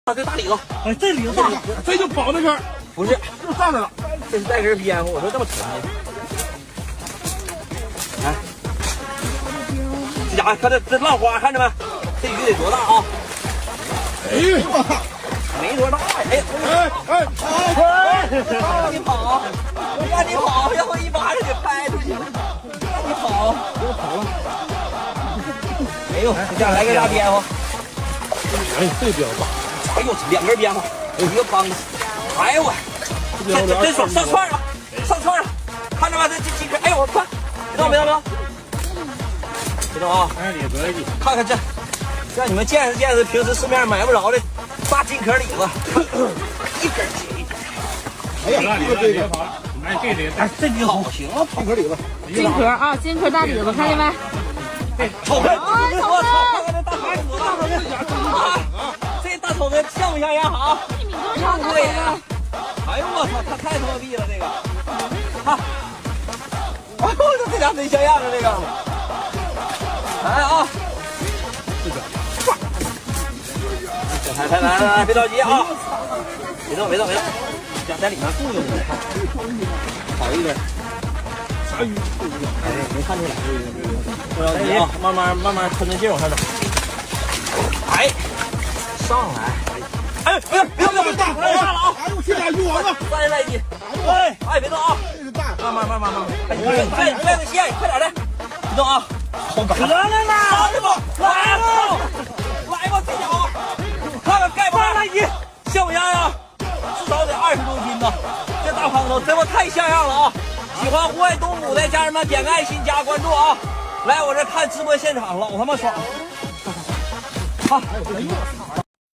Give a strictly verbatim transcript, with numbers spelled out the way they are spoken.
啊，这大里头， 哎，这里头大，这就跑那根， 不是， 就上来了， 这是带根边乎，我说这么沉呢。哎，这家伙看这这浪花，看着没？这鱼得多大啊？ 哎呀妈！ 没多大呀！哎哎哎哎！让你跑，让你跑，要不一巴掌给拍出去了。让你跑， 给我跑了。 哎呦，这家来个大边乎。 哎，这边大。 哎呦，两根边乎，一个帮子。哎呦我，这这这手上串了，上串了，看着吧，这这几根，哎呦我看，别动别动别动，别动啊！ 哎，里边里， 看看这，让你们见识见识平时市面上买不着的大金壳里子，一根接一根。 哎呀，这个这个，哎，这里，哎，这里好行啊，金壳里子， 金壳啊，金壳大里子，看见没？ 瞅看，我操，看看这大头子，大头子啊！这大头子像不像样啊？ 一米多长对呀！哎呦我操，他太他妈逼了这个！啊！哎呦，这家真像样啊这个！来啊！来来来来来，别着急啊！别动别动别动，想在里面雇佣你，好一点。 啥鱼？ 哎，没看出来。不着急啊，慢慢慢慢吞着劲往上整。哎，上来。哎，别别别别大，别大了啊！ 哎呦，这俩鱼王啊！ 三十来斤。哎，哎，别动啊！ 这是大， 慢慢慢慢慢慢。哎，拽拽个线，快点的，别动啊！好干。来来来，上去吧，来吧，来吧，这家伙，看看盖不盖来斤，像不像样？至少得二十多斤呢。这大胖头真他妈太像样了啊！喜欢户外动物的家人们，点个爱心加关注啊！来我这看直播现场，老他妈爽了。好，哎呦。